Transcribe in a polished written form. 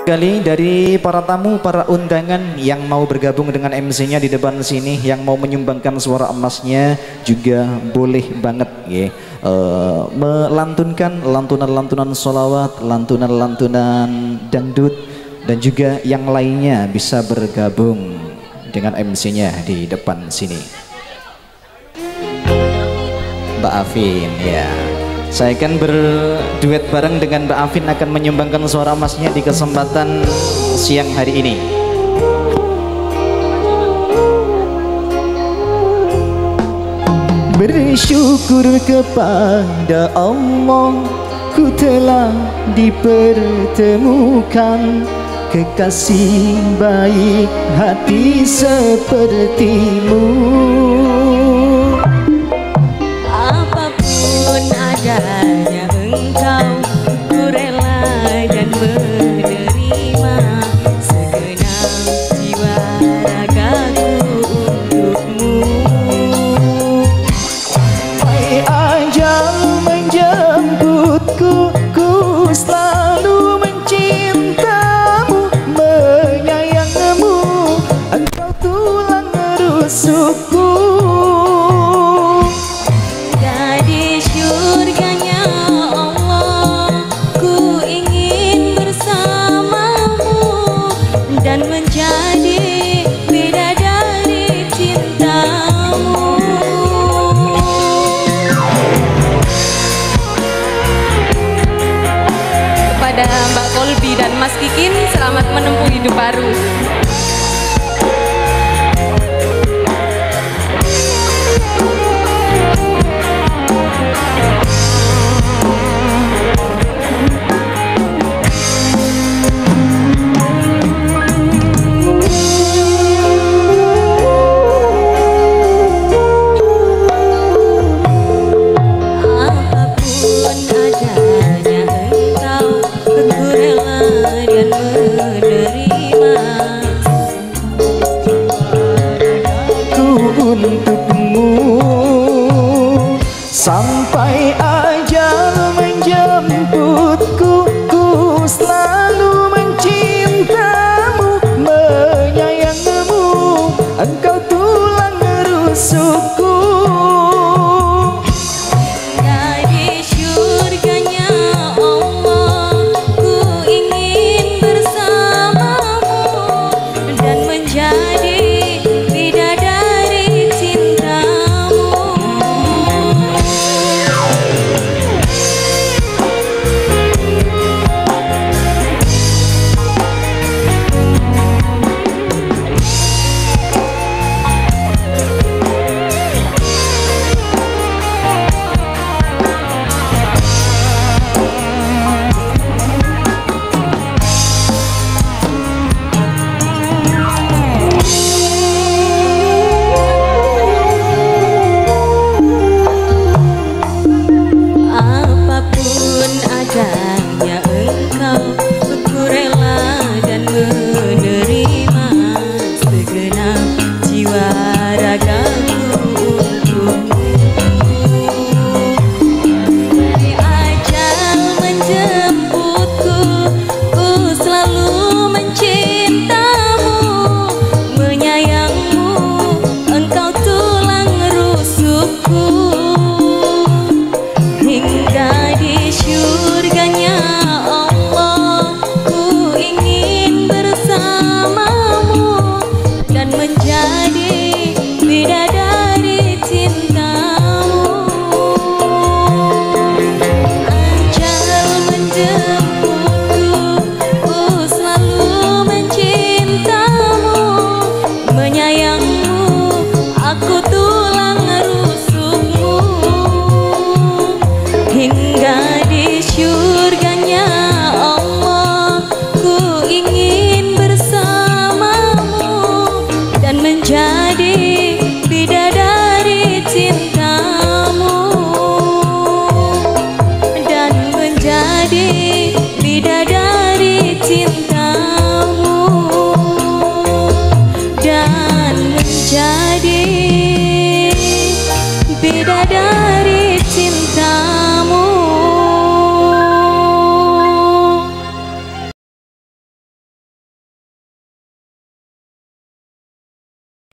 Kali dari para tamu, para undangan yang mau bergabung dengan MC-nya di depan sini, yang mau menyumbangkan suara emasnya juga boleh banget ya. Melantunkan lantunan-lantunan sholawat, lantunan-lantunan dangdut, dan juga yang lainnya bisa bergabung dengan MC-nya di depan sini. Mbak Afin ya. Saya akan berduet bareng dengan Mbak Afin akan menyumbangkan suara emasnya di kesempatan siang hari ini. Bersyukur kepada Allah, ku telah dipertemukan kekasih baik hati sepertimu. Adanya engkau, ku rela dan menerima segenap jiwa ragaku untukmu. Sampai ajal menjemputku, ku selalu mencintamu, menyayangmu, engkau tulang rusukku. Mbak Kolbi dan Mas Kikin, selamat menempuh hidup baru. Untukmu sampai ajal menjemputku, ku selalu mencintamu, menyayangmu, engkau tulang rusukku. Dari syurganya Allah, ku ingin bersamamu dan menjadi adanya engkau, ku rela dan menerima segenap jiwa ragaku untukmu. Sampai ajal menjemputku, ku selalu mencintamu, menyayangmu, engkau tulang rusukku. Hingga di syurganya Allah, ku ingin bersamamu dan menjadi bidadari cintamu. Ajal menjemputku, ku selalu mencintamu, menyayangmu, aku tulang rusukmu. Hingga di syurganya Allah, ku ingin bersamamu dan menjadi bidadari cintamu, dan menjadi